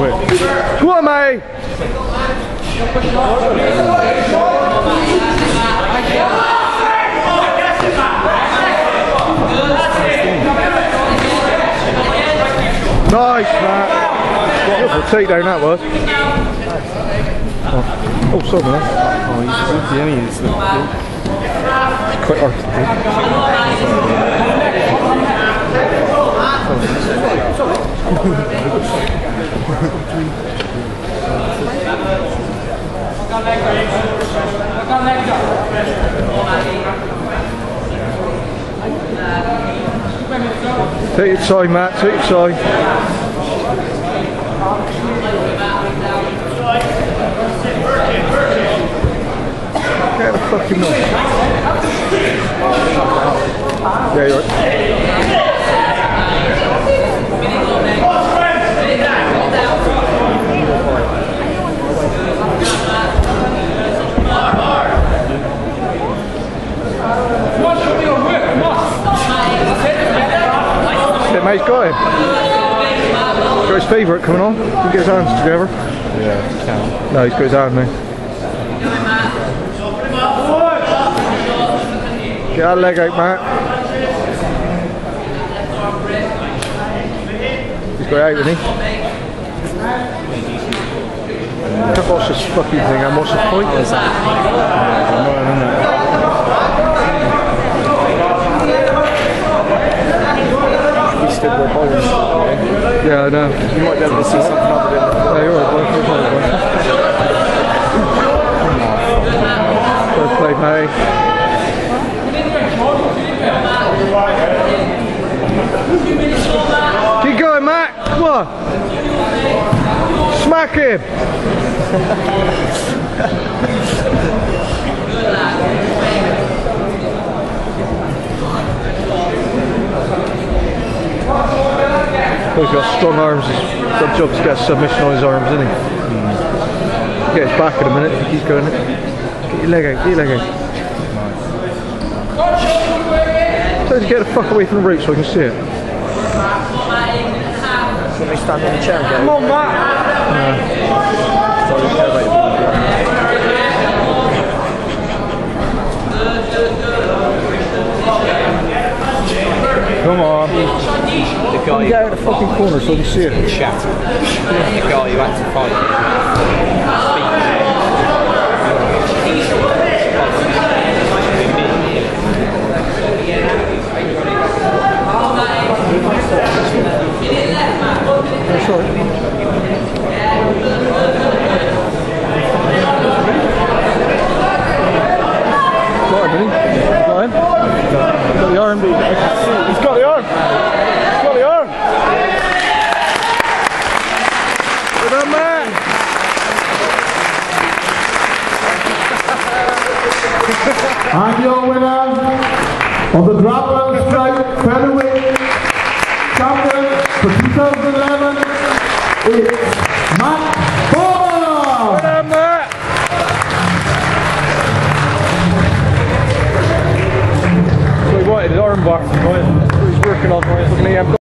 quick. Come on, mate! Nice, Matt. Beautiful takedown that was. Oh, sorry, man. Oh, he's the enemy. It's quite hard to do. Take your time, Matt, take your time. Get the fucking one. Yeah, you're right. Yeah, mate's got him. Got his favourite coming on. He can get his hands together. Yeah, he can. No, he's got his hand now. Get that leg out, Matt. He's got it out, hasn't he? Can't watch this fucking thing and watch the point. What is that? Yeah, I know. You might be able to see something other than yeah, you're right, boy. Good play, mate. Keep going, Matt. Come on. Smack him. He's got strong arms. He's got a job to get a submission on his arms, isn't he? Get his back in a minute. He's going. Get your leg out. Get your leg out. Tell him to get the fuck away from the rope so I can see it. Let me stand on the chair and go. Come on, Matt! Come on. The guy get out of the fucking corner so I can see it. Shattered. The guy who had to fight. That's right. Got him, didn't he? Got him? Got the arm. He's got the arm. He's got the arm. Well done, man. And your winner of the Grapple Strike Featherweight Champion for 2011 is